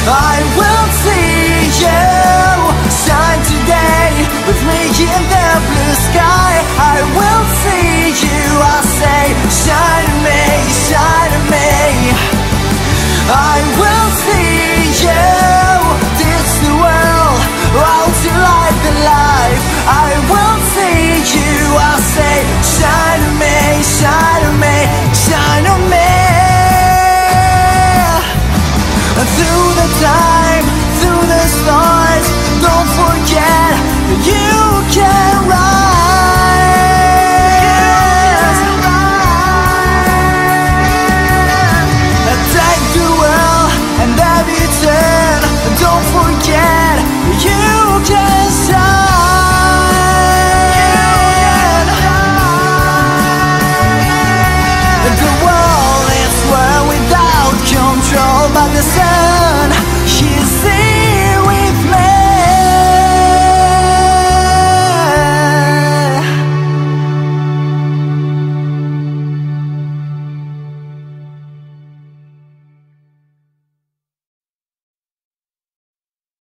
I will see you shine today with me in the blue sky. I will